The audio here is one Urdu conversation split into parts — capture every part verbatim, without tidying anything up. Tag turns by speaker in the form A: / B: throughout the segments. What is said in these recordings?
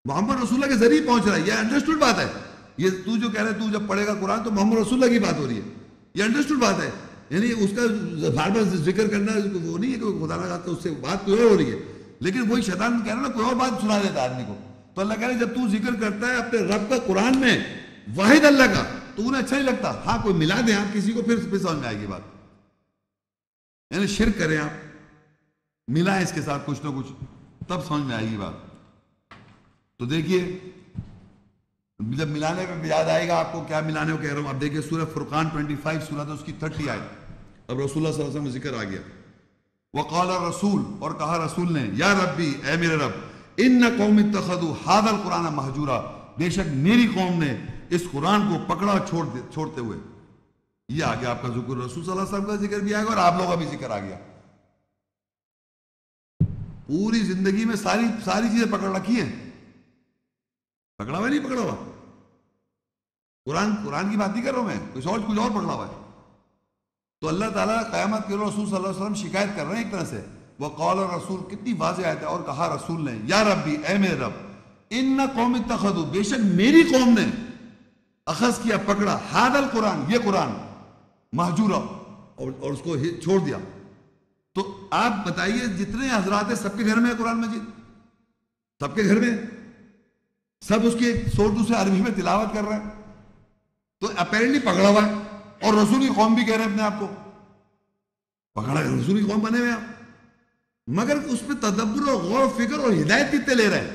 A: محمد رسول اللہ کے ذریعے پہنچ رہا ہے، یہ انڈرسٹوڈ بات ہے. یہ تو جو کہہ رہے تو جب پڑھے گا قرآن تو محمد رسول اللہ کی بات ہو رہی ہے، یہ انڈرسٹوڈ بات ہے. یعنی اس کا بار بار ذکر کرنا وہ نہیں ہے کہ خدا نہ خواستہ اس سے بات کوئی اور ہو رہی ہے، لیکن وہی شیطان کہہ رہا نا کوئی اور بات سنا دیتا ہے آدمی کو. تو اللہ کہہ رہے جب تو ذکر کرتا ہے اپنے رب کا قرآن میں واحد اللہ کا تو انہیں اچھا نہیں لگتا. ہاں کوئی ملا دیں آپ کسی کو پھر پھر سمجھ میں آئے گی بات. یعنی شرک کریں آپ، ملائیں اس کے ساتھ کچھ نہ کچھ، تب سمجھ میں آئے گی بات. تو دیکھیے جب ملانے پہ یاد آئے گا آپ کو کیا ملانے کو کہہ رہا ہوں. آپ دیکھیے سورہ فرقان پچیس سورہ تو اس کی تیس آئے. اب رسول اللہ صلی اللہ علیہ وسلم ذکر آ گیا. وقال الرسول، اور کہا رسول نے، یا ربی اے میرے رب، ان قوم اتخذوا ھذا القرآن مہجورا، بے شک میری قوم نے اس قرآن کو پکڑا چھوڑ چھوڑتے ہوئے. یہ آ گیا آپ کا ذکر، رسول صلی اللہ علیہ وسلم کا ذکر بھی آ گیا اور آپ لوگوں کا بھی ذکر آ گیا. پوری زندگی میں ساری ساری چیزیں پکڑ رکھی ہیں. پکڑا ہوا نہیں پکڑا ہوا؟ قرآن قرآن کی بات نہیں کر رہا ہوں میں، کچھ اور کچھ اور پکڑا ہوا ہے. تو اللہ تعالیٰ قیامت کے روز رسول صلی اللہ علیہ وسلم شکایت کر رہے ہیں ایک طرح سے. وقال الرسول، کتنی واضح آیت ہے. اور کہا رسول نے، یا ربی اے میرے رب، ان قوم اتخذوا، بے شک میری قوم نے اخذ کیا پکڑا، ھذا القرآن، یہ قرآن، مہجورا، اور, اور اس کو چھوڑ دیا. تو آپ بتائیے جتنے حضرات ہیں سب کے گھر میں ہے قرآن مجید؟ سب کے گھر میں سب اس کی ایک سور دوسرے عربی میں تلاوت کر رہے ہیں. تو اپیرنٹلی پکڑا ہوا ہے. اور رسول کی قوم بھی کہہ رہے ہیں اپنے آپ کو پکڑا ہے، رسول کی قوم بنے ہوئے آپ، مگر اس پہ تدبر اور غور و فکر اور ہدایت کتنے لے رہے ہیں.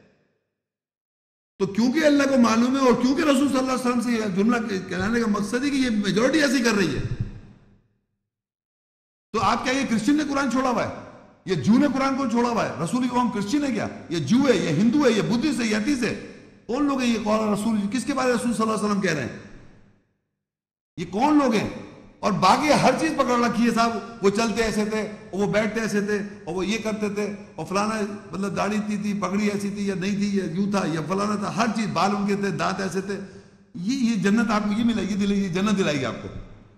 A: تو کیونکہ اللہ کو معلوم ہے اور کیونکہ رسول صلی اللہ علیہ وسلم سے یہ جملہ کہلانے کا مقصد ہے کہ یہ میجورٹی ایسی کر رہی ہے. تو آپ کیا یہ کرسچن نے قرآن چھوڑا ہوا ہے؟ یہ جو نے قرآن کو چھوڑا ہوا ہے؟ رسول کی قوم کرسچن ہے کیا؟ یہ جو ہے، یہ ہندو ہے، یہ بدھسٹ ہے، یہ ایتھیسٹ ہے؟ کون لوگ ہیں یہ قول رسول؟ کس کے بارے میں رسول صلی اللہ علیہ وسلم کہہ رہے ہیں؟ یہ کون لوگ ہیں؟ اور باقی ہر چیز پکڑ رکھی ہے صاحب. وہ چلتے ایسے تھے اور وہ بیٹھتے ایسے تھے اور وہ یہ کرتے تھے اور فلانا مطلب داڑھی تھی تھی پگڑی ایسی تھی یا نہیں تھی، یا یوں تھا یا فلانا تھا، ہر چیز، بال ان کے تھے، دانت ایسے تھے. یہ یہ جنت آپ کو یہ ملے گی، دلے گی جنت دلائے گی آپ کو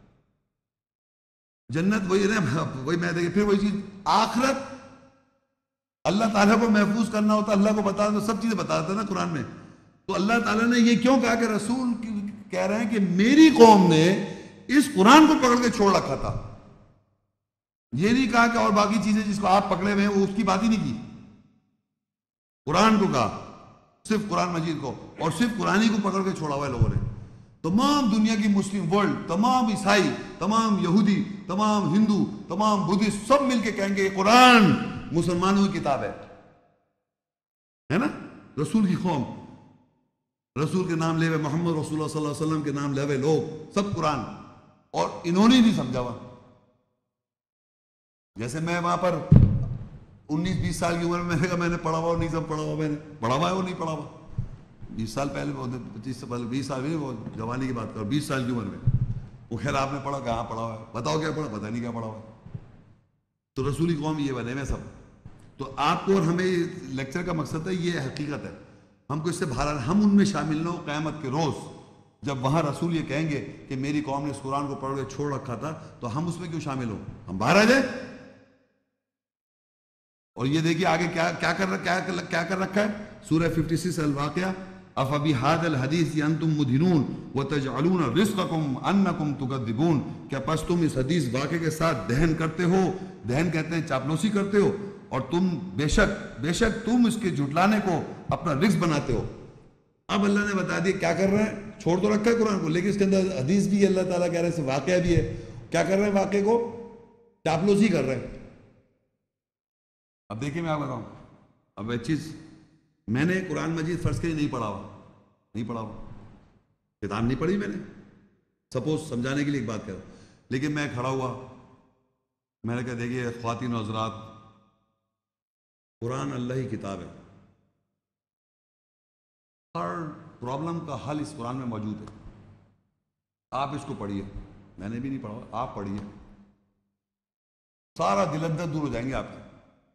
A: جنت. وہی وہی میں دیکھیں پھر وہی چیز آخرت اللہ تعالیٰ کو محفوظ کرنا ہوتا، اللہ کو بتا دو، سب چیزیں بتا دیتا نا قرآن میں. تو اللہ تعالیٰ نے یہ کیوں کہا کہ رسول کہہ رہے ہیں کہ میری قوم نے اس قرآن کو پکڑ کے چھوڑ رکھا تھا. یہ نہیں کہا کہ اور باقی چیزیں جس کو آپ پکڑے ہوئے ہیں وہ اس کی بات ہی نہیں کی. قرآن کو کہا، صرف قرآن مجید کو، اور صرف قرآن ہی کو پکڑ کے چھوڑا ہوا ہے لوگوں نے. تمام دنیا کی مسلم ورلڈ، تمام عیسائی، تمام یہودی، تمام ہندو، تمام بدھسٹ، سب مل کے کہیں گے یہ قرآن مسلمانوں کی کتاب ہے ہے نا. رسول کی قوم، رسول کے نام لے ہوئے، محمد رسول اللہ صلی اللہ علیہ وسلم کے نام لے ہوئے لوگ سب قرآن، اور انہوں نے نہیں سمجھا ہوا. جیسے میں وہاں پر انیس بیس سال کی عمر میں میں نے کہا میں نے پڑھا ہوا اور نہیں سب پڑھا ہوا، میں نے پڑھا ہوا ہے اور نہیں پڑھا ہوا. بیس سال پہلے پچیس سے پہلے بیس سال بھی نہیں، وہ جوانی کی بات کرو، بیس سال کی عمر میں. وہ خیر آپ نے پڑھا، کہاں پڑھا ہوا ہے، بتاؤ کیا پڑھا، پتہ نہیں کیا پڑھا ہوا ہے. تو رسولی قوم یہ بنے میں سب. تو آپ کو اور ہمیں لیکچر کا مقصد ہے، یہ حقیقت ہے، ہم کو اس سے باہر، ہم ان میں شامل نہ ہو. قیامت کے روز جب وہاں رسول یہ کہیں گے کہ میری قوم نے اس قرآن کو پڑھ کے چھوڑ رکھا تھا، تو ہم اس میں کیوں شامل ہو؟ ہم باہر آ جائیں. اور یہ دیکھیے آگے کیا کیا کر کیا کیا کر رکھا ہے. سورہ چھپن الواقعہ، افبہذا الحدیث انتم مدہنون وتجعلون رزقکم انکم تکذبون، کیا پس تم اس حدیث واقعے کے ساتھ دہن کرتے ہو، دہن کہتے ہیں چاپلوسی کرتے ہو، اور تم بے شک بے شک تم اس کے جھٹلانے کو اپنا رزق بناتے ہو. اب اللہ نے بتا دیا کیا کر رہے ہیں، چھوڑ تو رکھا ہے قرآن کو، لیکن اس کے اندر حدیث بھی ہے، اللہ تعالیٰ کہہ رہے ہیں واقعہ بھی ہے. کیا کر رہے ہیں؟ واقعے کو چاپلوسی کر رہے ہیں. اب دیکھیں میں آپ بتاؤں، اب ایک چیز، میں نے قرآن مجید فرض کے لیے نہیں پڑھا ہوا، نہیں پڑھا ہوا، کتاب نہیں پڑھی میں نے، سپوز سمجھانے کے لیے ایک بات کر رہا ہوں. لیکن میں کھڑا ہوا، میں نے کہا دیکھیے خواتین و حضرات، قرآن اللہ ہی کتاب ہے، ہر پرابلم کا حل اس قرآن میں موجود ہے. آپ اس کو پڑھیے، میں نے بھی نہیں پڑھا، آپ پڑھیے، سارا دل اندر دور ہو جائیں گے آپ کے.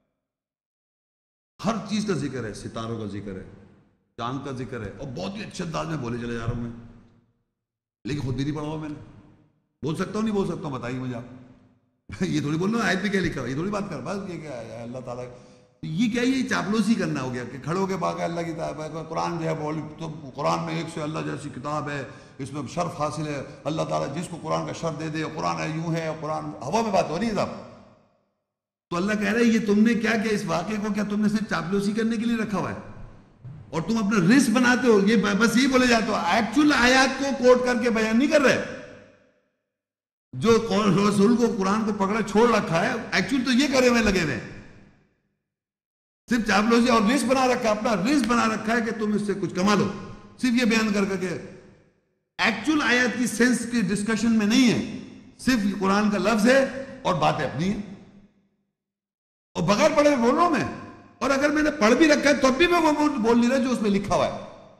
A: ہر چیز کا ذکر ہے، ستاروں کا ذکر ہے، چاند کا ذکر ہے، اور بہت ہی اچھے انداز میں بولے چلے جا رہا ہوں میں، لیکن خود بھی نہیں پڑھا ہوا میں نے. بول سکتا ہوں نہیں بول سکتا ہوں، بتائیے مجھے آپ. یہ تھوڑی بول رہا ہوں آیت میں کیا لکھا ہوا، یہ تھوڑی بات کر، بس یہ کیا ہے اللہ تعالیٰ یہ کیا یہ چاپلوسی کرنا ہو گیا کہ کھڑے ہو کے باقی اللہ کی کتاب ہے، قرآن جو ہے بول تو قرآن میں ایک سے اللہ جیسی کتاب ہے، اس میں شرف حاصل ہے، اللہ تعالیٰ جس کو قرآن کا شرف دے دے، قرآن ہے یوں ہے، قرآن ہوا میں بات ہو رہی ہے صاحب. تو اللہ کہہ رہا ہے یہ تم نے کیا کیا اس واقعے کو کیا تم نے صرف چاپلوسی کرنے کے لیے رکھا ہوا ہے اور تم اپنا رزق بناتے ہو. یہ بس یہی بولے جاتے ہو، ایکچوئل آیات کو کوٹ کر کے بیان نہیں کر رہے. جو رسول کو قرآن کو پکڑا چھوڑ رکھا ہے ایکچوئل تو یہ کرے ہوئے لگے ہوئے، صرف چاپلوسی اور رزق بنا رکھا ہے، اپنا رزق بنا رکھا ہے کہ تم اس سے کچھ کما لو، صرف یہ بیان کر کے. ایکچوئل آیات کی سینس کی ڈسکشن میں نہیں ہے، صرف قرآن کا لفظ ہے اور باتیں اپنی ہیں اور بغیر پڑھے بول رہا ہوں میں. اور اگر میں نے پڑھ بھی رکھا ہے تو بھی میں وہ بول نہیں رہا جو اس میں لکھا ہوا ہے.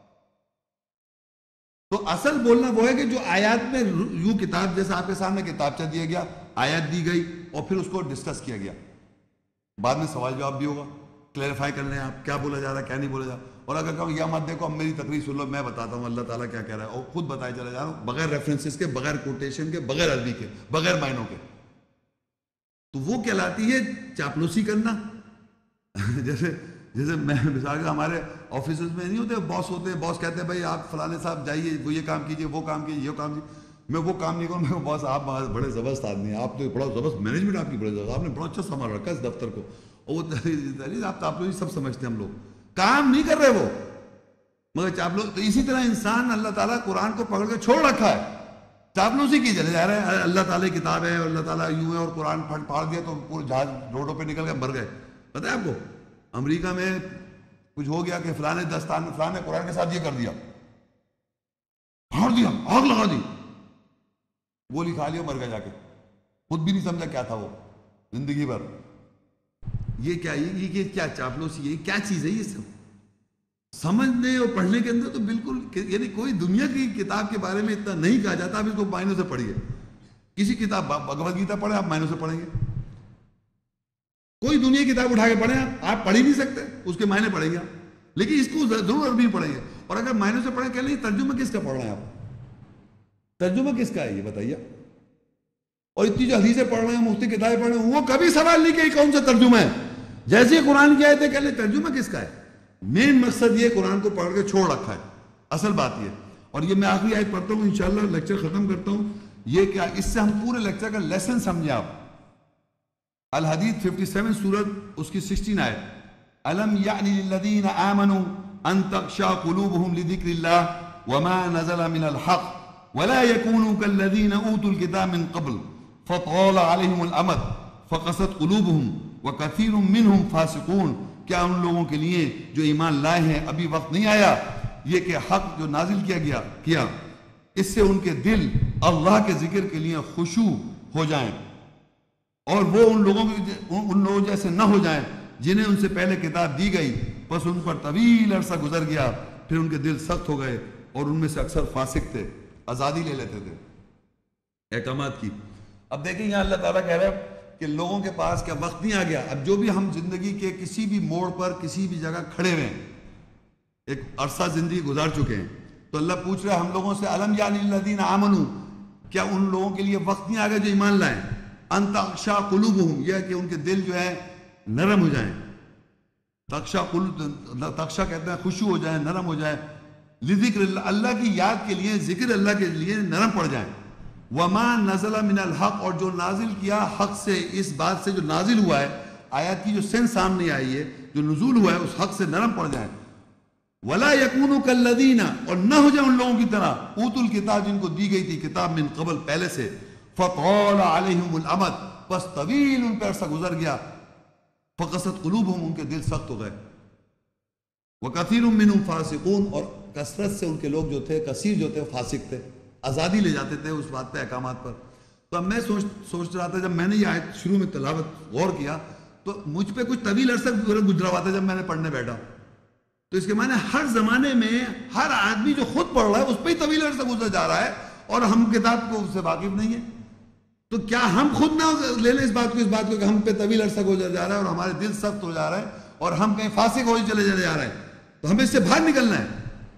A: تو اصل بولنا وہ ہے کہ جو آیات میں یوں کتاب جیسا آپ کے سامنے کتابچہ دیا گیا، آیات دی گئی اور پھر اس کو ڈسکس کیا گیا، بعد میں سوال جواب بھی ہوگا، کلیریفائی کر لیں آپ کیا بولا جا رہا ہے کیا نہیں بولا جا رہا. اور اگر کہوں یا مت دیکھو اب میری تقریر سن لو، میں بتاتا ہوں اللہ تعالیٰ کیا کہہ رہا ہے اور خود بتائے چلا جا رہا ہوں بغیر ریفرنسز کے، بغیر کوٹیشن کے، بغیر عربی کے، بغیر معنوں کے. تو وہ کہلاتی ہے چاپلوسی کرنا. جیسے جیسے میں مثال کے ہمارے آفیسز میں نہیں ہوتے باس ہوتے ہیں، باس کہتے ہیں بھائی آپ فلانے صاحب جائیے وہ یہ کام کیجیے وہ کام کیجیے یہ کام کیجیے. میں وہ کام نہیں کروں، میں باس آپ بڑے زبردست آدمی ہیں، آپ تو بڑا زبردست مینجمنٹ آپ کی بڑے زبردست، آپ نے بڑا اچھا سامان رکھا اس دفتر کو، اور وہ آپ آپ لوگ سب سمجھتے ہیں، ہم لوگ کام نہیں کر رہے وہ مگر چاپلوسی. تو اسی طرح انسان اللہ تعالیٰ قرآن کو پکڑ کے چھوڑ رکھا ہے، چاپلوسی کی چلے جا رہے ہیں. اللہ تعالیٰ کی کتاب ہے، اللہ تعالیٰ یوں ہے اور قرآن پھٹ پھاڑ دیا تو پورے جہاز روڈوں پہ نکل کے مر گئے. پتہ ہے آپ کو امریکہ میں کچھ ہو گیا کہ فلانے دستان میں فلانے قرآن کے ساتھ یہ کر دیا، پھاڑ دیا، آگ لگا دی، گولی کھا لیا، مر گیا جا کے، خود بھی نہیں سمجھا کیا تھا وہ زندگی بھر. یہ کیا یہ کیا چاپلوسی، یہ کیا چیز ہے؟ یہ سب سمجھنے اور پڑھنے کے اندر تو بالکل یعنی کوئی دنیا کی کتاب کے بارے میں اتنا نہیں کہا جاتا. آپ اس کو معنوں سے پڑھیے، کسی کتاب بھگوت گیتا پڑھیں آپ معنوں سے پڑھیں گے، کوئی دنیا کی کتاب اٹھا کے پڑھیں آپ آپ پڑھ ہی نہیں سکتے، اس کے معنی پڑھیں گے آپ، لیکن اس کو ضرور عربی میں پڑھیں گے. اور اگر معنوں سے پڑھیں کہ نہیں ترجمہ کس کا پڑھ رہے ہیں آپ، ترجمہ کس کا ہے یہ بتائیے. اور اتنی جو حدیثیں پڑھ رہے ہیں، مفتی کتابیں پڑھ رہے ہیں، وہ کبھی سوال نہیں کہ کون سا ترجمہ ہے. جیسے ہی قرآن کی آیتیں کہہ لیں ترجمہ کس کا ہے. مین مقصد یہ قرآن کو پڑھ کے چھوڑ رکھا ہے، اصل بات یہ. اور یہ میں آخری آیت پڑھتا ہوں، انشاءاللہ لیکچر ختم کرتا ہوں. یہ کیا اس سے ہم پورے لیکچر کا لیسن سمجھیں آپ. الحدید سسٹم سورت اس کی سکسٹین آیت، الم یعنی للذین آمنوا ان تخشع قلوبهم لذکر اللہ وما نزل من الحق ولا يكونوا كالذین اوتوا الكتاب من قبل فطال عليهم الامد فقست قلوبهم وكثير منهم فاسقون. کیا ان لوگوں کے لیے جو ایمان لائے ہیں ابھی وقت نہیں آیا یہ کہ حق جو نازل کیا گیا کیا اس سے ان کے دل اللہ کے ذکر کے لیے خشوع ہو جائیں اور وہ ان لوگوں ان لوگوں جیسے نہ ہو جائیں جنہیں ان سے پہلے کتاب دی گئی بس ان پر طویل عرصہ گزر گیا پھر ان کے دل سخت ہو گئے اور ان میں سے اکثر فاسق تھے، آزادی لے لیتے تھے احکامات کی. اب دیکھیں یہاں اللہ تعالیٰ کہہ رہا ہے کہ لوگوں کے پاس کیا وقت نہیں آ گیا. اب جو بھی ہم زندگی کے کسی بھی موڑ پر کسی بھی جگہ کھڑے ہوئے ہیں، ایک عرصہ زندگی گزار چکے ہیں، تو اللہ پوچھ رہا ہے ہم لوگوں سے الم یعنی للذین آمنوا، کیا ان لوگوں کے لیے وقت نہیں آ گیا جو ایمان لائیں، ان تخشع قلوبہم، یہ کہ ان کے دل جو ہے نرم ہو جائیں. تخشع قلوب تخشع کہتے ہیں خشوع ہو جائیں، نرم ہو جائیں، لذکر اللہ، اللہ کی یاد کے لیے، ذکر اللہ کے لیے نرم پڑ جائیں. وما نزل من الحق، اور جو نازل کیا حق سے، اس بات سے جو نازل ہوا ہے، آیات کی جو سینس سامنے آئی ہے، جو نزول ہوا ہے اس حق سے نرم پڑ جائیں. ولا يكونوا كالذین، اور نہ ہو جائیں ان لوگوں کی طرح اوتوا الکتاب، جن کو دی گئی تھی کتاب من قبل پہلے سے، فطال عليهم الامد، بس طویل ان پر عرصہ گزر گیا، فقست قلوبهم، ان کے دل سخت ہو گئے، وکثیر منهم فاسقون، اور کثرت سے ان کے لوگ جو تھے، کثیر جو تھے فاسق تھے، آزادی لے جاتے تھے اس بات پہ، احکامات پر. تو اب میں سوچ سوچ رہا تھا جب میں نے یہ آیت شروع میں تلاوت غور کیا تو مجھ پہ کچھ طویل عرصہ گزرا ہوا تھا جب میں نے پڑھنے بیٹھا. تو اس کے معنی ہر زمانے میں ہر آدمی جو خود پڑھ رہا ہے اس پہ ہی طویل عرصہ گزر جا رہا ہے اور ہم کتاب کو اس سے واقف نہیں ہیں. تو کیا ہم خود نہ لے لیں اس بات کو اس بات کو کہ ہم پہ طویل عرصہ گزر جا رہا ہے اور ہمارے دل سخت ہو جا رہا ہے اور ہم کہیں فاسق ہو چلے چلے جا رہے ہیں، تو ہمیں اس سے باہر نکلنا ہے.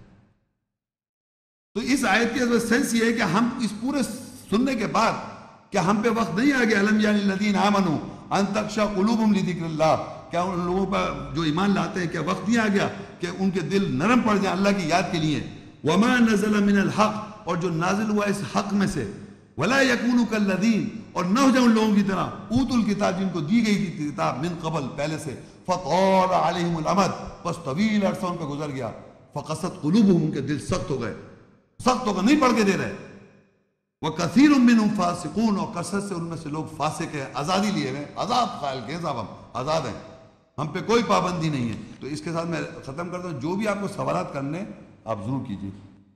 A: تو اس آیت کی سینس یہ ہے کہ ہم اس پورے سننے کے بعد کیا ہم پہ وقت نہیں آ گیا الم یعنی الذین آمنوا ان تخشع قلوبہم لذکر اللہ، کیا ان لوگوں پر جو ایمان لاتے ہیں کیا وقت نہیں آ گیا کہ ان کے دل نرم پڑ جائیں اللہ کی یاد کے لیے؟ وما نزل من الحق، اور جو نازل ہوا اس حق میں سے، ولا یکونوا کالذین، اور نہ ہو جائے ان لوگوں کی طرح اوتوا الکتاب جن کو دی گئی تھی کتاب من قبل پہلے سے، فطال علیہم الامد، بس طویل عرصہ ان پہ گزر گیا، فقست قلوبہم، ان کے دل سخت ہو گئے، سخت ہو گئے، نہیں پڑھ کے دے رہے، وکثیر منہم فاسقون، اور کثرت سے ان میں سے لوگ فاسق ہیں، آزادی لیے ہوئے، آزاد قائل کے صاحب ہم آزاد ہیں، ہم پہ کوئی پابندی نہیں ہے۔ تو اس کے ساتھ میں ختم کرتا ہوں، جو بھی آپ کو سوالات کرنے آپ ضرور کیجیے۔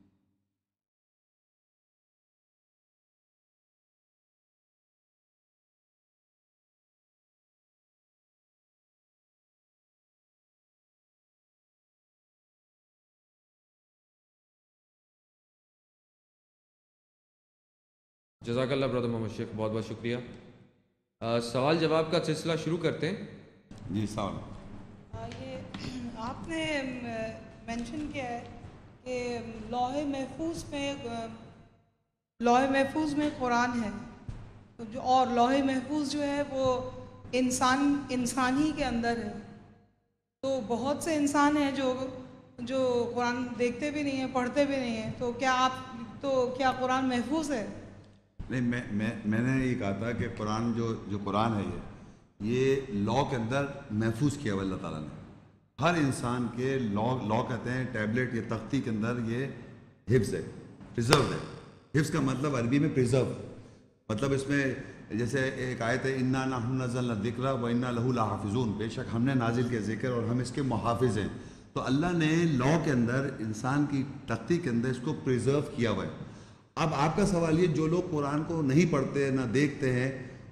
B: جزاک اللہ برادر محمد شیخ، بہت بہت شکریہ۔ آ, سوال جواب کا سلسلہ شروع کرتے ہیں۔
A: جی سوال
C: یہ آپ نے مینشن کیا ہے کہ لوح محفوظ میں لوح محفوظ میں قرآن ہے، تو جو اور لوح محفوظ جو ہے وہ انسان انسان ہی کے اندر ہے، تو بہت سے انسان ہیں جو جو قرآن دیکھتے بھی نہیں ہیں، پڑھتے بھی نہیں ہیں، تو کیا آپ تو کیا قرآن محفوظ ہے؟
A: نہیں، میں میں میں نے یہ کہا تھا کہ قرآن جو جو قرآن ہے یہ یہ لا کے اندر محفوظ کیا ہوا اللہ تعالیٰ نے، ہر انسان کے لا لا کہتے ہیں ٹیبلٹ یا تختی کے اندر یہ حفظ ہے، پرزرو ہے۔ حفظ کا مطلب عربی میں پرزرو، مطلب اس میں جیسے ایک آیت ہے انا نحن نزلنا الذکر و انا لہ لحافظون، بے شک ہم نے نازل کیا ذکر اور ہم اس کے محافظ ہیں۔ تو اللہ نے لا کے اندر انسان کی تختی کے اندر اس کو پرزرو کیا ہوا ہے۔ اب آپ کا سوال یہ جو لوگ قرآن کو نہیں پڑھتے نہ دیکھتے ہیں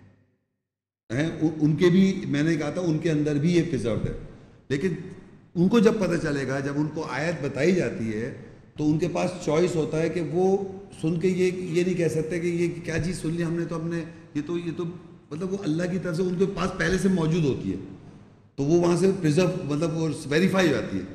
A: ان کے بھی، میں نے کہا تھا ان کے اندر بھی یہ پرزروڈ ہے، لیکن ان کو جب پتہ چلے گا، جب ان کو آیت بتائی جاتی ہے تو ان کے پاس چوائس ہوتا ہے کہ وہ سن کے یہ یہ نہیں کہہ سکتے کہ یہ کیا چیز سن لی ہم نے، تو ہم نے یہ تو یہ تو مطلب وہ اللہ کی طرف سے ان کے پاس پہلے سے موجود ہوتی ہے، تو وہ وہاں سے پرزرو مطلب وہ ویریفائی ہو جاتی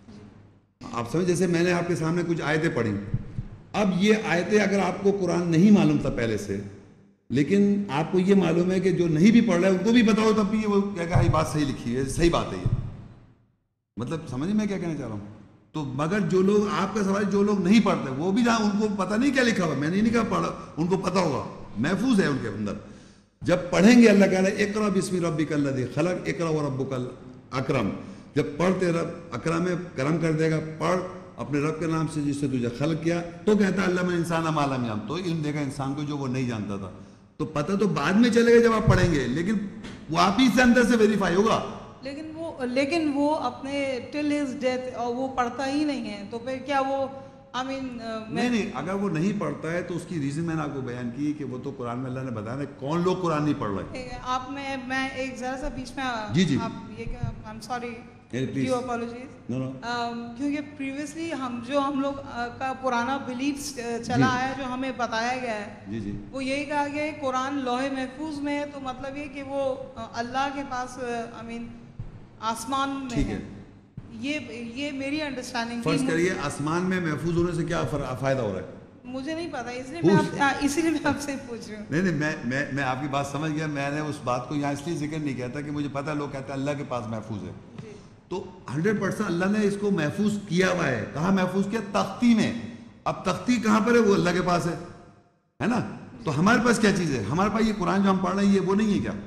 A: ہے۔ آپ سمجھ، جیسے میں نے آپ کے سامنے کچھ آیتیں پڑھی، اب یہ آیتیں اگر آپ کو قرآن نہیں معلوم تھا پہلے سے، لیکن آپ کو یہ معلوم ہے کہ جو نہیں بھی پڑھ رہا ہے ان کو بھی بتاؤ، تب بھی وہ کیا کہا یہ بات صحیح لکھی ہے، صحیح بات ہے یہ، مطلب سمجھ میں کیا کہنا چاہ رہا ہوں۔ تو مگر جو لوگ، آپ کا سوال جو لوگ نہیں پڑھتے وہ بھی جہاں ان کو پتہ نہیں کیا لکھا ہوا، میں نے نہیں کہا پڑھا، ان کو پتہ ہوگا، محفوظ ہے ان کے اندر۔ جب پڑھیں گے اللہ کہہ رہا ہے اقرا بسم ربک الذی خلق اقرا وربک الاکرم، جب پڑھتے رب اکرم کرم کر دے گا، پڑھ اپنے رب کے نام سے جس سے تجھے خلق کیا، تو کہتا ہے اللہ میں انسان ما لم یعلم، تو علم دے گا انسان کو جو وہ نہیں جانتا تھا۔ تو پتہ تو بعد میں چلے گا جب آپ پڑھیں گے، لیکن وہ آپ ہی سے اندر سے ویریفائی ہوگا۔
C: لیکن وہ لیکن وہ اپنے ٹل ہز ڈیتھ وہ پڑھتا ہی نہیں ہے، تو پھر کیا وہ آئی مین
A: نہیں نہیں اگر وہ نہیں پڑھتا ہے تو اس کی ریزن میں نے آپ کو بیان کی کہ وہ تو قرآن میں اللہ نے بتایا نا کون لوگ قرآن نہیں پڑھ رہے۔
C: آپ میں میں ایک ذرا سا بیچ میں
A: جی جی
C: آپ یہ کہ I am sorry
A: please,
C: you apologies, کیونکہ پریویسلی ہم جو ہم لوگ کا پرانا بلیف چلا آیا جو ہمیں بتایا گیا ہے،
A: جی جی
C: وہ یہی کہا گیا ہے قرآن لوح محفوظ میں ہے، تو مطلب یہ کہ وہ اللہ کے پاس آئی مین آسمان میں ہے، یہ یہ میری انڈرسٹینڈنگ۔
A: فرض کریے آسمان میں محفوظ ہونے سے کیا فائدہ ہو رہا ہے؟
C: مجھے نہیں پتا، اس لیے میں آپ اسی لیے میں آپ سے پوچھ رہی ہوں۔
A: نہیں نہیں میں میں میں آپ کی بات سمجھ گیا، میں نے اس بات کو یہاں اس لیے ذکر نہیں کیا تھا کہ مجھے پتہ لوگ کہتے ہیں اللہ کے پاس محفوظ ہے، تو ہنڈریڈ پرسینٹ اللہ نے اس کو محفوظ کیا ہوا ہے۔ کہاں محفوظ کیا؟ تختی میں۔ اب تختی کہاں پر ہے؟ وہ اللہ کے پاس ہے، ہے نا؟ تو ہمارے پاس کیا چیز ہے؟ ہمارے پاس یہ قرآن جو ہم پڑھ رہے ہیں یہ وہ نہیں ہے کیا؟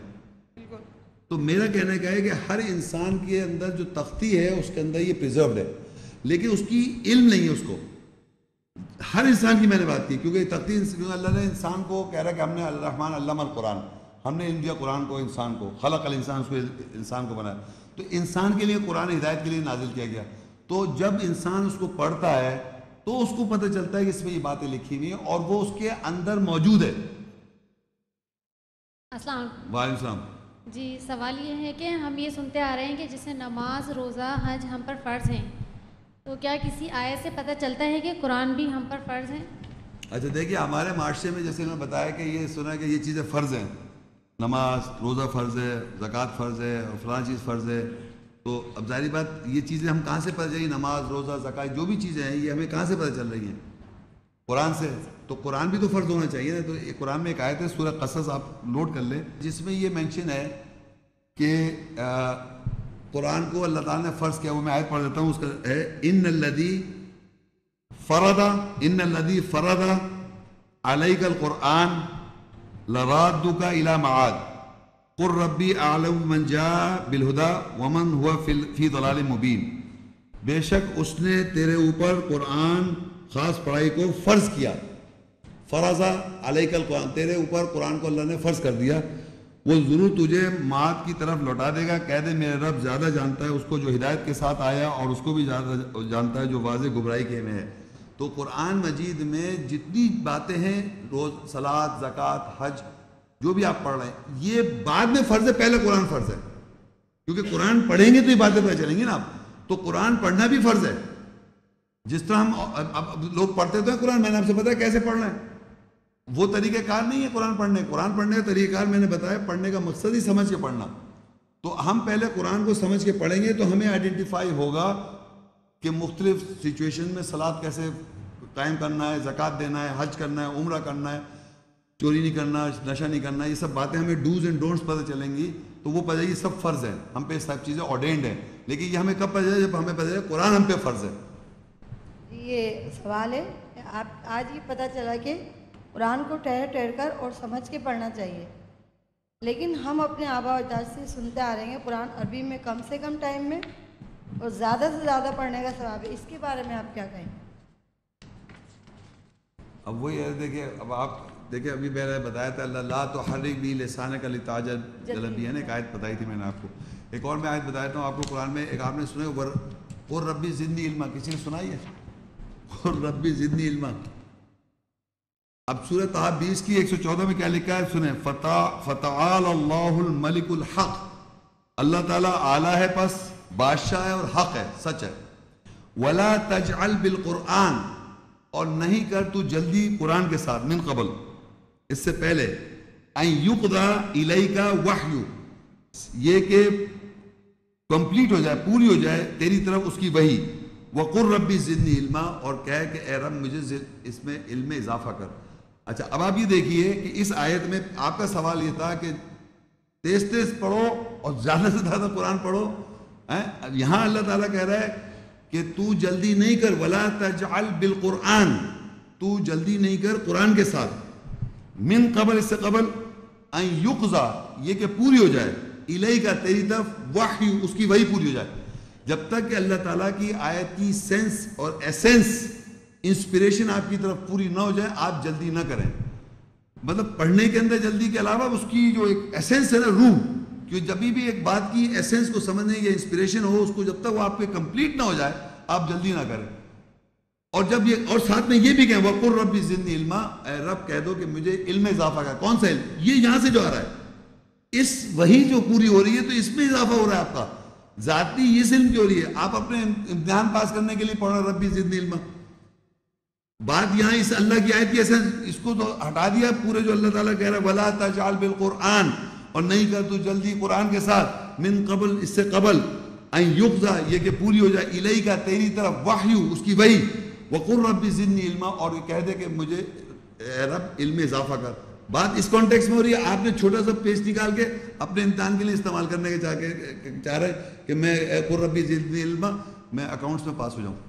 A: تو میرا کہنا کیا ہے کہ ہر انسان کے اندر جو تختی ہے اس کے اندر یہ پریزروڈ ہے، لیکن اس کی علم نہیں ہے اس کو، ہر انسان کی میں نے بات کی، کیونکہ تختی اللہ نے انسان کو کہہ رہا ہے کہ ہم نے الرحمن علم القرآن، ہم نے علم دیا قرآن کو انسان کو، خلق الانسان، اس کو انسان کو بنایا، تو انسان کے لیے قرآن ہدایت کے لیے نازل کیا گیا۔ تو جب انسان اس کو پڑھتا ہے تو اس کو پتہ چلتا ہے کہ اس میں یہ باتیں لکھی ہوئی ہیں اور وہ اس کے اندر موجود ہے۔
D: السلام علیکم۔
A: وعلیکم السلام۔
D: جی سوال یہ ہے کہ ہم یہ سنتے آ رہے ہیں کہ جیسے نماز، روزہ، حج ہم پر فرض ہیں، تو کیا کسی آیت سے پتہ چلتا ہے کہ قرآن بھی ہم پر فرض ہیں؟
A: اچھا دیکھیے ہمارے معاشرے میں جیسے انہوں نے بتایا کہ یہ سنا ہے کہ یہ چیزیں فرض ہیں، نماز، روزہ فرض ہے، زکوٰۃ فرض ہے اور فلاں چیز فرض ہے، تو اب ظاہری بات یہ چیزیں ہم کہاں سے پتہ چلیں؟ نماز، روزہ، زکوٰۃ جو بھی چیزیں ہیں یہ ہمیں کہاں سے پتہ چل رہی ہیں؟ قرآن سے۔ تو قرآن بھی تو فرض ہونا چاہیے نا۔ تو یہ قرآن میں ایک آیت ہے سورہ قصص، آپ نوٹ کر لیں، جس میں یہ مینشن ہے کہ قرآن کو اللہ تعالیٰ نے فرض کیا، وہ میں آیت پڑھ دیتا ہوں، اس کا ہے ان الذی فرض ان الذی فرض علیک القرآن لرادک الی معاد قل ربی اعلم من جاء بالہدی ومن هو فی ضلال مبین. بے شک اس نے تیرے اوپر قرآن خاص پڑھائی کو فرض کیا. فرض علیک القرآن، تیرے اوپر قرآن کو اللہ نے فرض کر دیا، وہ ضرور تجھے معاد کی طرف لوٹا دے گا. کہہ دے میرے رب زیادہ جانتا ہے اس کو جو ہدایت کے ساتھ آیا اور اس کو بھی زیادہ جانتا ہے جو واضح گمراہی کے میں ہے. تو قرآن مجید میں جتنی باتیں ہیں، روز صلاۃ، زکوٰۃ، حج، جو بھی آپ پڑھ رہے ہیں، یہ بعد میں فرض ہے، پہلے قرآن فرض ہے. کیونکہ قرآن پڑھیں گے تو یہ باتیں پتہ چلیں گی نا آپ. تو قرآن پڑھنا بھی فرض ہے. جس طرح ہم اب لوگ پڑھتے تو ہیں قرآن، میں نے آپ سے بتایا کیسے پڑھنا ہے. وہ طریقہ کار نہیں ہے قرآن پڑھنے. قرآن پڑھنے کا طریقہ کار میں نے بتایا، پڑھنے کا مقصد ہی سمجھ کے پڑھنا. تو ہم پہلے قرآن کو سمجھ کے پڑھیں گے تو ہمیں آئیڈینٹیفائی ہوگا کہ مختلف سچویشن میں صلاۃ کیسے قائم کرنا ہے، زکوٰۃ دینا ہے، حج کرنا ہے، عمرہ کرنا ہے، چوری نہیں کرنا، نشہ نہیں کرنا. یہ سب باتیں ہمیں ڈوز اینڈ ڈونٹس پتہ چلیں گی تو وہ پتہ یہ سب فرض ہے، ہم پہ سب چیزیں آرڈینڈ ہیں. لیکن یہ ہمیں کب پتہ چلے؟ جب ہمیں پتہ چلے قرآن ہم پہ فرض ہے.
E: یہ سوال ہے، آپ آج یہ پتہ چلا کہ قرآن کو ٹھہر ٹھہر کر اور سمجھ کے پڑھنا چاہیے، لیکن ہم اپنے آبا و اجداد سے سنتے آ رہے ہیں قرآن عربی میں کم سے کم ٹائم میں اور زیادہ سے زیادہ پڑھنے کا ثواب ہے. اس کے بارے میں آپ کیا کہیں؟
A: اب وہی ہے، دیکھیں اب آپ دیکھیں ابھی میں نے بتایا تھا اللہ لا تحرک بھی لسانک لتعجل جلبی ہے نا، ایک آیت بتائی تھی میں نے آپ کو. ایک اور میں آیت بتایا تھا آپ کو قرآن میں، ایک آپ نے سنا ہے اور ربی زدنی علما، کسی نے سنائی ہے؟ اور ربی زدنی علما. اب سورہ طہ بیس کی ایک سو چودہ میں کیا لکھا ہے سنیں، فتعال اللہ الملک الحق، اللہ تعالیٰ اعلیٰ ہے، پس بادشاہ ہے اور حق ہے، سچ ہے. ولا تجعل بالقرآن، اور نہیں کر تو جلدی قرآن کے ساتھ، من قبل، اس سے پہلے، ان یقضی الیک وحی، یہ کہ کمپلیٹ ہو جائے، پوری ہو جائے تیری طرف اس کی وحی. وقل ربی زدنی علما، اور کہے کہ اے رب مجھے اس میں علم میں اضافہ کر. اچھا اب آپ یہ دیکھیے کہ اس آیت میں آپ کا سوال یہ تھا کہ تیز تیز پڑھو اور زیادہ سے زیادہ قرآن پڑھو. یہاں اللہ تعالیٰ کہہ رہا ہے کہ تو جلدی نہیں کر، ولا تجعل بالقرآن، تو جلدی نہیں کر قرآن کے ساتھ، من قبل، اس سے قبل، ان یقضی، یہ کہ پوری ہو جائے، الیک، تیری طرف، وحی، اس کی وحی پوری ہو جائے. جب تک کہ اللہ تعالیٰ کی آیت کی سینس اور ایسنس، انسپریشن آپ کی طرف پوری نہ ہو جائے، آپ جلدی نہ کریں. مطلب پڑھنے کے اندر جلدی کے علاوہ اس کی جو ایک ایسنس ہے نا، روح، کہ جب بھی ایک بات کی ایسنس کو سمجھنے یا انسپریشن ہو، اس کو جب تک وہ آپ کے کمپلیٹ نہ ہو جائے آپ جلدی نہ کریں. اور جب یہ، اور ساتھ میں یہ بھی کہیں وقل ربی زدنی علما، اے رب کہہ دو کہ مجھے علم میں اضافہ کر. کون سا علم؟ یہ یہاں سے جو آ رہا ہے، اس وہی جو پوری ہو رہی ہے تو اس میں اضافہ ہو رہا ہے آپ کا ذاتی، اس علم کی ہو رہی ہے. آپ اپنے امتحان پاس کرنے کے لیے پڑھ رہے ربی زدنی علما. بات یہاں اس اللہ کی آیت کی ایسے اس کو تو ہٹا دیا پورے، جو اللہ تعالیٰ کہہ رہا ہے ولا تجعل بالقرآن، اور نہیں کر تو جلدی قرآن کے ساتھ، من قبل، اس سے قبل، ان یقضی، یہ کہ پوری ہو جائے، الیک، تیری طرف، وحی، اس کی وحی، وقل ربی زدنی علما، اور یہ کہہ دے کہ مجھے اے رب علم میں اضافہ کر. بات اس کانٹیکس میں ہو رہی ہے. آپ نے چھوٹا سا پیج نکال کے اپنے امتحان کے لیے استعمال کرنے کے چاہ کے چاہ رہے کہ میں قل ربی زدنی علما، میں اکاؤنٹس میں پاس ہو جاؤں.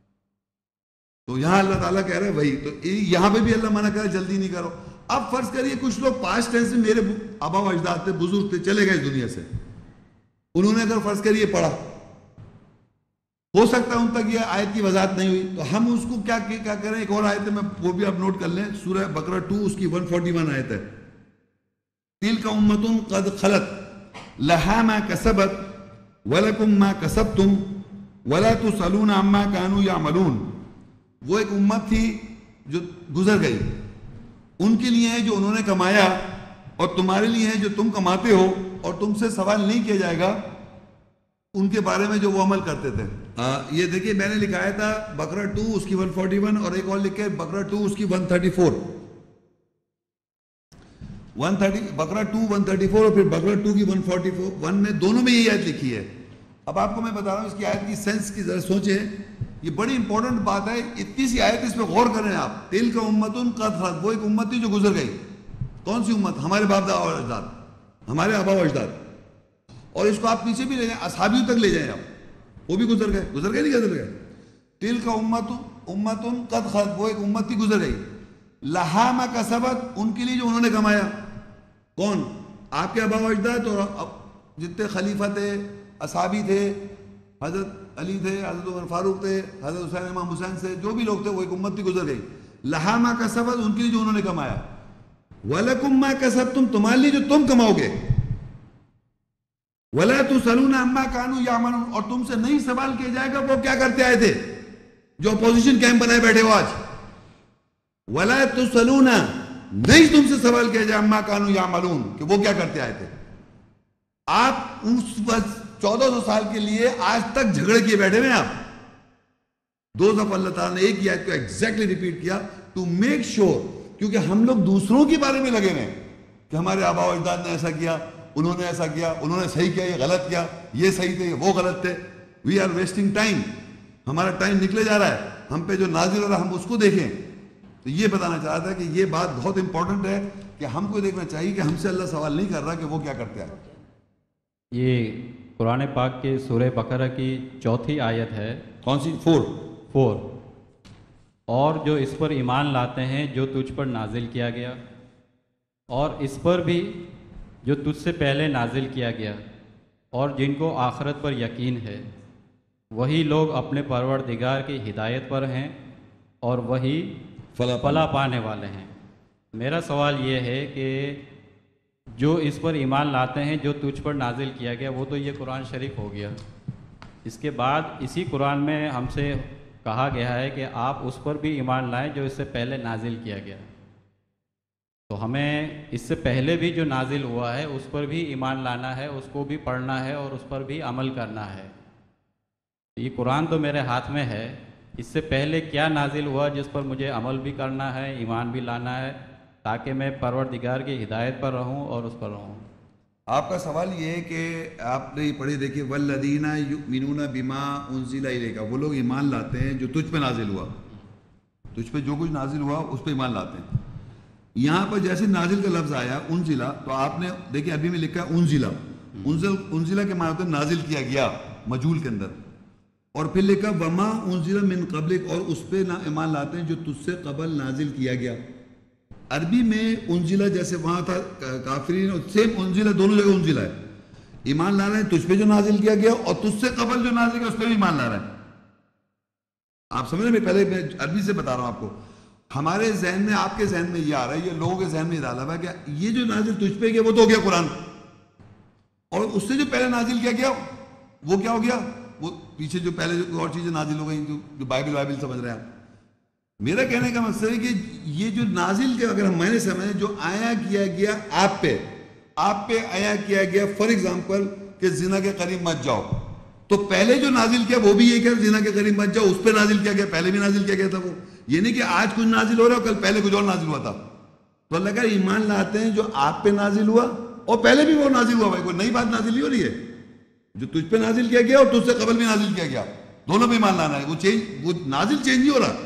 A: تو یہاں اللہ تعالیٰ کہہ رہے ہیں وہی. تو یہاں پہ بھی اللہ منع کر جلدی نہیں کرو. اب فرض کریے کچھ لوگ پاسٹ ٹینس میں، میرے آبا و اجداد تھے، بزرگ تھے، چلے گئے دنیا سے، انہوں نے اگر فرض کریے پڑھا، ہو سکتا ہے ان تک یہ آیت کی وضاحت نہیں ہوئی، تو ہم اس کو کیا کیا کریں. ایک اور آیت ہے، میں وہ بھی آپ نوٹ کر لیں، سورہ بقرہ ٹو، اس کی ایک سو اکیالیس آیت ہے. تلک امۃ قد خلت لہا ما کسبت ولکم ما کسبتم ولا تسألون عما کانوا یعملون. وہ ایک امت تھی جو گزر گئی، ان کے لیے ہے جو انہوں نے کمایا، اور تمہارے لیے ہے جو تم کماتے ہو، اور تم سے سوال نہیں کیا جائے گا ان کے بارے میں جو وہ عمل کرتے تھے. آ, یہ دیکھیے میں نے لکھایا تھا بقرہ ٹو اس کی ایک سو اکیالیس، اور ایک اور لکھے بقرہ ٹو اس کی ایک سو چوتیس، بقرہ ٹو ایک سو چوتیس اور پھر بقرہ ٹو کی ایک سو اکتالیس میں، دونوں میں یہ آیت لکھی ہے. اب آپ کو میں بتا رہا ہوں اس کی آیت کی سینس کی ذرا سوچیں، یہ بڑی امپورٹنٹ بات ہے. اتنی سی آیت، اس پہ غور کریں آپ. تلک امۃ قد خلت، وہ ایک امت تھی جو گزر گئی. کون سی امت؟ ہمارے باپ دادا و اجداد، ہمارے آبا و اجداد. اور اس کو آپ پیچھے بھی لے جائیں, اصحابیوں تک لے جائیں آپ, وہ بھی گزر گئے, گزر گئے نہیں گزر گئے. تل کا امت امت قد خلت, وہ ایک امت تھی گزر گئی. لہا ما کسبت, ان کے لیے جو انہوں نے کمایا. کون؟ آپ کے آبا و اجداد اور جتنے خلیفہ تھے, اصحابی تھے, حضرت علی تھے, حضرت عمر فاروق تھے, حضرت حسین امام حسین سے جو بھی لوگ تھے, وہ ایک امت تھی گزر گئی. لہا ما کسبت, ان کے لیے جو انہوں نے کمایا. وَلَكُمْ مَا كَسَبْتُمْ, تمہارے لیے جو تم کماؤ گے. وَلَا تُسْأَلُونَ عَمَّا كَانُوا يَعْمَلُونَ, اور تم سے نہیں سوال کیا جائے گا وہ کیا کرتے آئے تھے, جو اپوزیشن کیمپ بنائے بیٹھے ہو آج. وَلَا تُسْأَلُونَ, نہیں تم سے سوال کیا جائے عَمَّا كَانُوا يَعْمَلُونَ, کہ وہ کیا کرتے آئے تھے. آپ اس وقت چودہ سو سال کے لیے آج تک جھگڑے کیے بیٹھے ہوئے ہیں آپ. دو دفعہ اللہ تعالیٰ نے ایک ہی آیت کو ایگزیکٹلی ریپیٹ کیا, ٹو میک شیور, کیونکہ ہم لوگ دوسروں کے بارے میں لگے ہوئے ہیں کہ ہمارے آبا و اجداد نے ایسا کیا, انہوں نے ایسا کیا, انہوں نے صحیح کیا, یہ غلط کیا, یہ صحیح تھے, وہ غلط تھے. وی آر ویسٹنگ ٹائم, ہمارا ٹائم نکلے جا رہا ہے, ہم پہ جو نازل ہو رہا ہے ہم اس کو دیکھیں. تو یہ بتانا چاہ رہا تھا کہ یہ بات بہت امپورٹنٹ ہے کہ ہم کو دیکھنا چاہیے کہ ہم سے اللہ سوال نہیں کر رہا کہ وہ کیا کرتے ہیں.
F: یہ قرآن پاک کے سورہ بقرہ کی چوتھی آیت ہے.
A: کون سی؟ فور.
F: فور. اور جو اس پر ایمان لاتے ہیں جو تجھ پر نازل کیا گیا, اور اس پر بھی جو تجھ سے پہلے نازل کیا گیا, اور جن کو آخرت پر یقین ہے, وہی لوگ اپنے پروردگار کی ہدایت پر ہیں اور وہی فلاح پانے والے ہیں. میرا سوال یہ ہے کہ جو اس پر ایمان لاتے ہیں جو تجھ پر نازل کیا گیا, وہ تو یہ قرآن شریف ہو گیا. اس کے بعد اسی قرآن میں ہم سے کہا گیا ہے کہ آپ اس پر بھی ایمان لائیں جو اس سے پہلے نازل کیا گیا. تو ہمیں اس سے پہلے بھی جو نازل ہوا ہے اس پر بھی ایمان لانا ہے, اس کو بھی پڑھنا ہے اور اس پر بھی عمل کرنا ہے. یہ قرآن تو میرے ہاتھ میں ہے, اس سے پہلے کیا نازل ہوا جس پر مجھے عمل بھی کرنا ہے, ایمان بھی لانا ہے, تاکہ میں پروردگار کی ہدایت پر رہوں اور اس پر رہوں.
A: آپ کا سوال یہ ہے کہ آپ نے یہ پڑھی دیکھیے والذین یؤمنون بما انزل الیک, وہ لوگ ایمان لاتے ہیں جو تجھ پہ نازل ہوا, تجھ پہ جو کچھ نازل ہوا اس پہ ایمان لاتے ہیں. یہاں پر جیسے نازل کا لفظ آیا انزلہ, تو آپ نے دیکھیں ابھی میں لکھا ہے انزلہ. انزل انزلہ کے معنی ہوتا ہے نازل کیا گیا مجہول کے اندر, اور پھر لکھا وما انزل من قبلک, اور اس پہ ایمان لاتے ہیں جو تجھ سے قبل نازل کیا گیا. عربی میں انزلہ جیسے وہاں تھا کافرین, سیم انزلہ دونوں جگہ انزلہ ہے. ایمان لا رہے ہیں تجھ پہ جو نازل کیا گیا, اور تجھ سے قبل جو نازل کیا اس پہ بھی ایمان لا رہے ہیں. آپ سمجھ رہے ہیں, پہلے میں عربی سے بتا رہا ہوں آپ کو. ہمارے ذہن میں, آپ کے ذہن میں یہ آ رہا ہے, یہ لوگوں کے ذہن میں یہ ڈالا ہوا ہے کہ یہ جو نازل تجھ پہ گیا وہ تو ہو گیا قرآن, اور اس سے جو پہلے نازل کیا گیا وہ کیا ہو گیا, وہ پیچھے جو پہلے جو اور چیزیں نازل ہو گئی جو بائبل بائبل سمجھ رہے ہیں. میرا کہنے کا مقصد ہے کہ یہ جو نازل کے اگر ہم میں نے سمجھے جو آیا کیا گیا آپ پہ, آپ پہ آیا کیا گیا فار ایگزامپل کہ زنا کے قریب مت جاؤ, تو پہلے جو نازل کیا وہ بھی یہ کہ زنا کے قریب مت جاؤ, اس پہ نازل کیا گیا, پہلے بھی نازل کیا گیا تھا وہ. یہ نہیں کہ آج کچھ نازل ہو رہا ہے کل پہلے کچھ اور نازل ہوا تھا. تو اللہ کا ایمان لاتے ہیں جو آپ پہ نازل ہوا اور پہلے بھی وہ نازل ہوا. بھائی کوئی نئی بات نازل نہیں ہو رہی ہے, جو تجھ پہ نازل کیا گیا اور تجھ سے قبل بھی نازل کیا گیا, دونوں پہ ایمان لانا ہے. وہ چینج, وہ نازل چینج نہیں ہو رہا.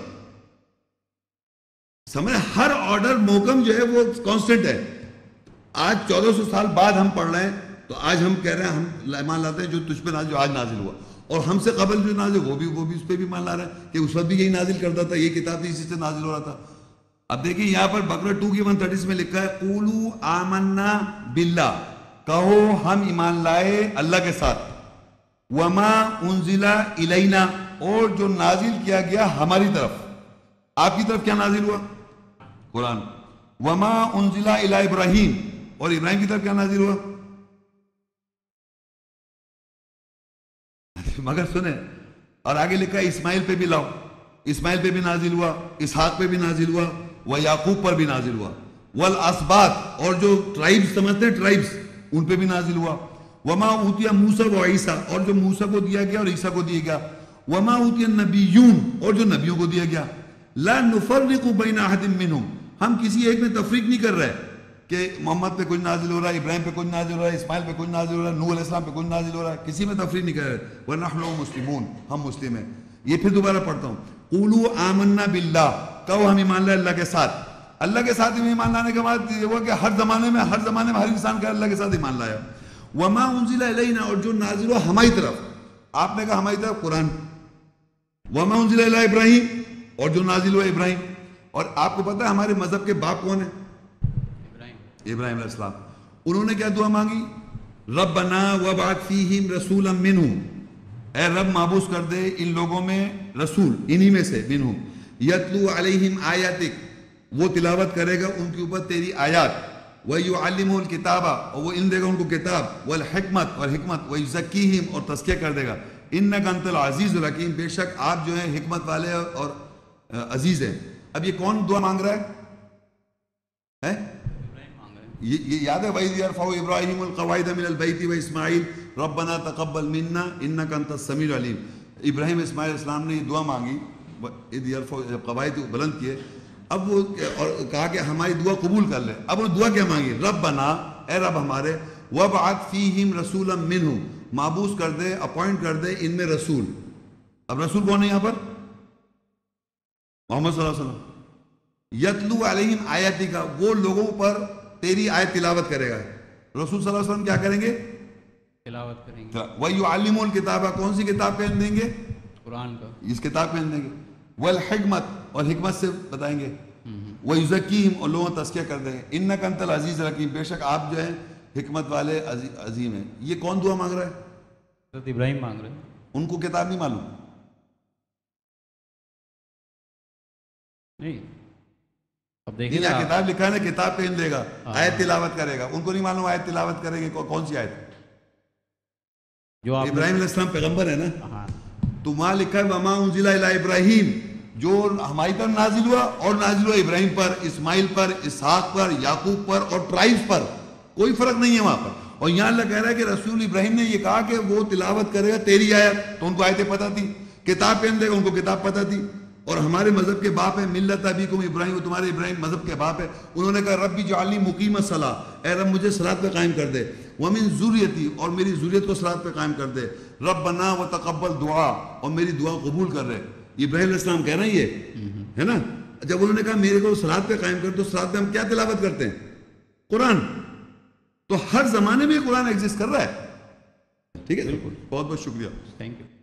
A: سمجھ, ہر آرڈر محکم جو ہے وہ کانسٹنٹ ہے. آج چودہ سو سال بعد ہم پڑھ رہے ہیں, تو آج ہم کہہ رہے ہیں ہم ایمان لاتے ہیں جو تجھ پہ نازل, جو آج نازل ہوا, اور ہم سے قبل جو نازل وہ بھی وہ بھی اس پہ بھی مان لا رہے ہیں کہ اس وقت بھی یہی نازل کرتا تھا, یہ کتاب بھی اسی سے نازل ہو رہا تھا. اب دیکھیں یہاں پر بقرہ ٹو کی ون تھرٹی میں لکھا ہے قولوا آمنا باللہ, کہو ہم ایمان لائے اللہ کے ساتھ, وما انزل الینا, اور جو نازل کیا گیا ہماری طرف. آپ کی طرف کیا نازل ہوا؟ قرآن. وما انزل الی ابراہیم, اور ابراہیم کی طرف کیا نازل ہوا؟ مگر سنیں, اور آگے لکھا ہے اسماعیل پہ بھی لاؤ, اسماعیل پہ بھی نازل ہوا, اسحاق پہ بھی نازل ہوا, و یعقوب پر بھی نازل ہوا, والاسباط, اور جو ٹرائبز سمجھتے ہیں ٹرائبز, ان پہ بھی نازل ہوا. وما اوتیا موسیٰ و عیسیٰ, اور جو موسیٰ کو دیا گیا اور عیسیٰ کو دیا گیا. وما اوتیا النبیون, اور جو نبیوں کو دیا گیا. لا نفرق بین احد منہم, ہم کسی ایک میں تفریق نہیں کر رہے کہ محمد پہ کچھ نازل ہو رہا ہے, ابراہیم پہ کچھ نازل ہو رہا ہے, اسماعیل پہ کچھ نازل ہو رہا ہے, نوح علیہ السلام پہ کچھ نازل ہو رہا ہے, کسی میں تفریق نہیں کر رہے. وَنَحْنُ مُسْلِمُونَ, ہم مسلم ہیں. یہ پھر دوبارہ پڑھتا ہوں, قُولُوا آمَنَّا بِاللَّهِ, کہو ہم ایمان لائے اللہ کے ساتھ. اللہ کے ساتھ ایمان لانے کے بعد یہ ہوا کہ ہر زمانے میں ہر زمانے میں ہر انسان کا اللہ کے ساتھ ایمان لایا. وما انزل الینا، اور جو نازل ہوا ہماری طرف. آپ نے کہا ہماری طرف قرآن. وما انزل الی ابراہیم، اور جو نازل ہوا ابراہیم. اور آپ کو پتہ ہے ہمارے مذہب کے باپ کون ہیں؟
F: ابراہیم.
A: ابراہیم علیہ السلام. انہوں نے کیا دعا مانگی؟ ربنا وابعث فیہم رسولا منہم، اے رب مابوس کر دے ان لوگوں میں رسول، انہی میں سے، منہم یتلو علیہم آیاتک، وہ تلاوت کرے گا ان کے اوپر تیری آیات، وَيُعَلِّمُهُ الْكِتَابَ، اور وہ علم دے گا ان کو کتاب، وَالْحِکمت، اور حکمت، وَيُزَكِّيهِمْ، اور تزکیہ کر دے گا. إِنَّكَ أَنْتَ الْعَزِيزُ الْحَكِيمُ، بے شک آپ جو ہیں حکمت والے اور عزیز ہیں. اب یہ کون دعا مانگ رہا ہے؟ یہ یاد ہے وَإِذْ يَرْفَعُ إِبْرَاهِيمُ الْقَوَاعِدَ مِنَ الْبَيْتِ وَإِسْمَاعِيلُ رَبَّنَا تَقَبَّلْ مِنَّا إِنَّكَ أَنْتَ السَّمِيعُ الْعَلِيمُ. ابراہیم اسماعیل السلام نے یہ دعا مانگی، اِذْ يَرْفَعُ قواعد بلند کیے. اب وہ اور کہا کہ ہماری دعا قبول کر لے. اب وہ دعا کیا مانگی؟ ربنا، اے رب ہمارے، وَابْعَثْ فِيهِمْ رَسُولًا مِّنْهُمْ، مابوس کر دے، اپوائنٹ کر دے ان میں رسول. اب رسول کون ہے یہاں پر؟ محمد صلی اللہ علیہ وسلم. یتلو علیہم آیاتی کا، وہ لوگوں پر تیری آیت تلاوت کرے گا. رسول صلی اللہ علیہ وسلم کیا کریں گے؟
F: تلاوت کریں گے.
A: وَيُعَلِّمُهُ الْكِتَابَ، کون سی کتاب پہن دیں گے؟
F: قرآن کا.
A: اس کتاب پہن دیں گے. وَالْحِکمت، اور حکمت سے بتائیں گے. وَيُزَكِّيهِمْ، اور لوگوں تزکیہ کر دیں گے. إِنَّكَ أَنْتَ الْعَزِيزُ الْحَكِيمُ، بے شک آپ جو ہیں حکمت والے عظیم ہیں. یہ کون دعا مانگ رہا ہے؟
F: حضرت ابراہیم مانگ رہے ہیں.
A: ان کو کتاب نہیں معلوم.
F: نہیں، اب دیکھیں
A: یہاں کتاب لکھا ہے نا، کتاب پہن دے گا، آیت تلاوت کرے گا. ان کو نہیں معلوم آیت تلاوت کریں گے کون سی آیت.
F: جو
A: ابراہیم علیہ السلام پیغمبر ہے نا،
F: ہاں،
A: تو وہاں لکھا ہے وما انزل الی ابراہیم، جو ہماری طرف نازل ہوا اور نازل ہوا ابراہیم پر، اسماعیل پر، اسحاق پر، یعقوب پر اور ٹرائبز پر. کوئی فرق نہیں ہے وہاں پر. اور یہاں اللہ کہہ رہا ہے کہ رسول ابراہیم نے یہ کہا کہ وہ تلاوت کرے گا تیری آیت، تو ان کو آیتیں پتہ تھی. کتاب پہن دے گا، ان کو کتاب پتہ تھی. اور ہمارے مذہب کے باپ ہیں، ملت ابیکم ابراہیم، وہ تمہارے ابراہیم مذہب کے باپ ہے. انہوں نے کہا ربی جعلنی مقیم الصلاۃ، اے رب مجھے صلاۃ پہ قائم کر دے. ومن ذریتی، اور میری ذریت کو صلاۃ پہ قائم کر دے. ربنا وتقبل دعا، اور میری دعا قبول کر رہے. ابراہیم علیہ السلام کہہ رہے ہیں یہ ہے نا. جب انہوں نے کہا میرے کو صلاۃ پہ قائم کر، تو صلاۃ پہ ہم کیا تلاوت کرتے ہیں؟ قرآن. تو ہر زمانے میں قرآن ایگزسٹ کر رہا ہے. ٹھیک ہے، بہت بہت شکریہ.
F: Thank you.